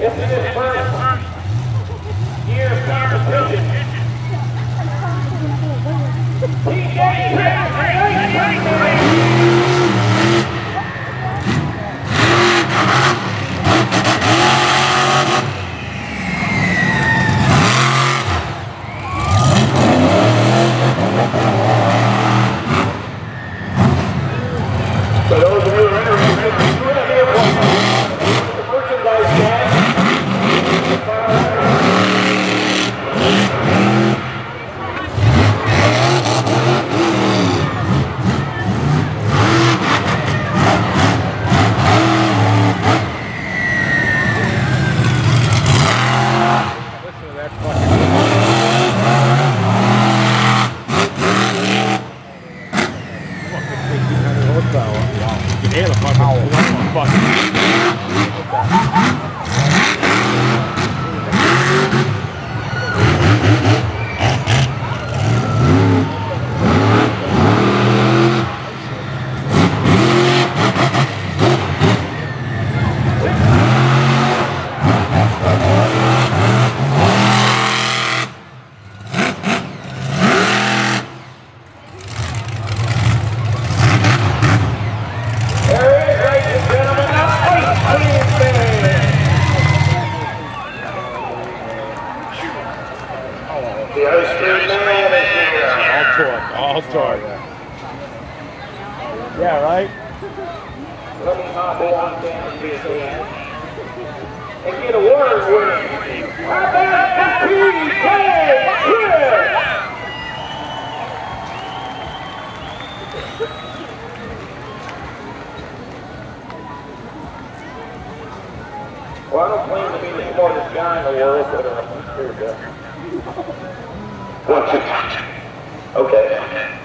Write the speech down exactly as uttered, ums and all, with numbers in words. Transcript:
This is his first year of competition. T J For those of you who are interested, we have here the merchandise stand. Listen to that fucking... Yeah, the fucking oh, fucking. The Oyster Man is here. All torque, all torque. Yeah, right? Let me hop on down to his hand and get a word with how about P K Chris? Well, I don't claim to be the smartest guy in the world, but uh, here we go. One, two, okay.